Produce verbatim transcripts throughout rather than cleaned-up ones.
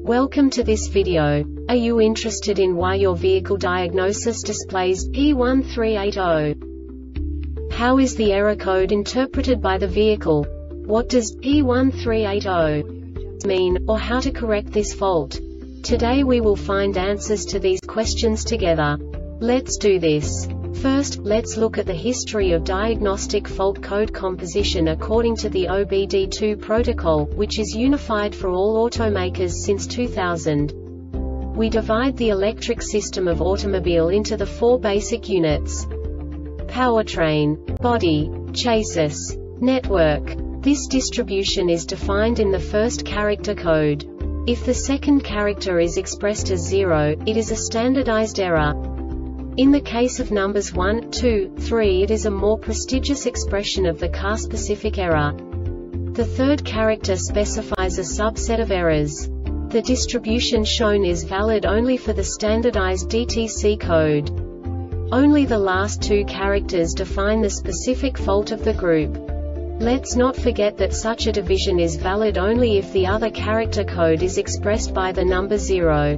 Welcome to this video. Are you interested in why your vehicle diagnosis displays P one three eight zero? How is the error code interpreted by the vehicle? What does P one three eight zero mean, or how to correct this fault? Today we will find answers to these questions together. Let's do this. First, let's look at the history of diagnostic fault code composition according to the O B D two protocol, which is unified for all automakers since two thousand. We divide the electric system of automobile into the four basic units: powertrain, body, chassis, network. This distribution is defined in the first character code. If the second character is expressed as zero, it is a standardized error. In the case of numbers one, two, three, it is a more prestigious expression of the car-specific error. The third character specifies a subset of errors. The distribution shown is valid only for the standardized D T C code. Only the last two characters define the specific fault of the group. Let's not forget that such a division is valid only if the other character code is expressed by the number zero.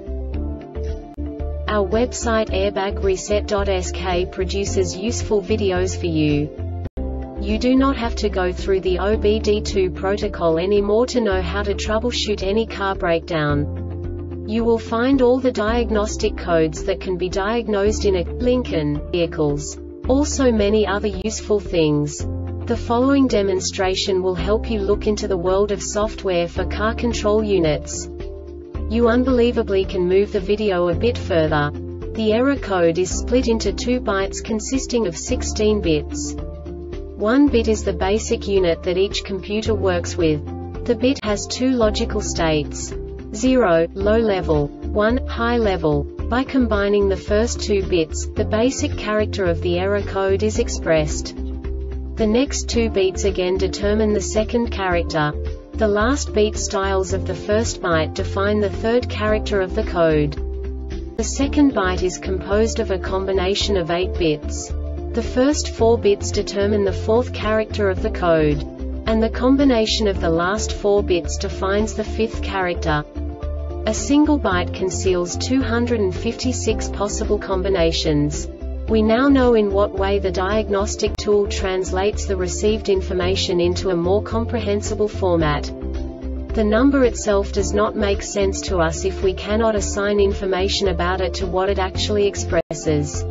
Our website airbag reset dot S K produces useful videos for you. You do not have to go through the O B D two protocol anymore to know how to troubleshoot any car breakdown. You will find all the diagnostic codes that can be diagnosed in a Lincoln vehicles. Also many other useful things. The following demonstration will help you look into the world of software for car control units. You unbelievably can move the video a bit further. The error code is split into two bytes consisting of sixteen bits. One bit is the basic unit that each computer works with. The bit has two logical states: zero, low level, one, high level. By combining the first two bits, the basic character of the error code is expressed. The next two beats again determine the second character. The last beat styles of the first byte define the third character of the code. The second byte is composed of a combination of eight bits. The first four bits determine the fourth character of the code. And the combination of the last four bits defines the fifth character. A single byte conceals two hundred fifty-six possible combinations. We now know in what way the diagnostic tool translates the received information into a more comprehensible format. The number itself does not make sense to us if we cannot assign information about it to what it actually expresses.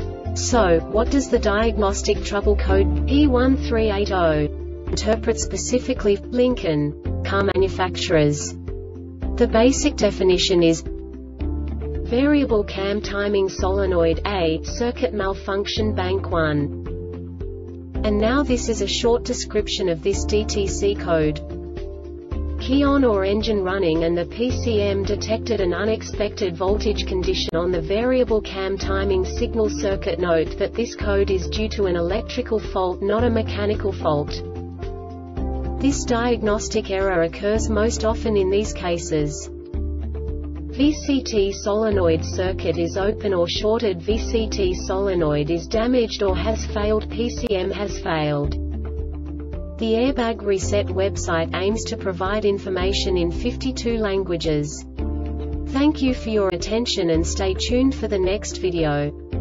So, what does the diagnostic trouble code P one three eight zero interpret specifically for Lincoln car manufacturers? The basic definition is variable cam timing solenoid A, circuit malfunction bank one. And now this is a short description of this D T C code. Key on or engine running and the P C M detected an unexpected voltage condition on the variable cam timing signal circuit. Note that this code is due to an electrical fault, not a mechanical fault. This diagnostic error occurs most often in these cases: V C T solenoid circuit is open or shorted, V C T solenoid is damaged or has failed, P C M has failed. The Airbag Reset website aims to provide information in fifty-two languages. Thank you for your attention and stay tuned for the next video.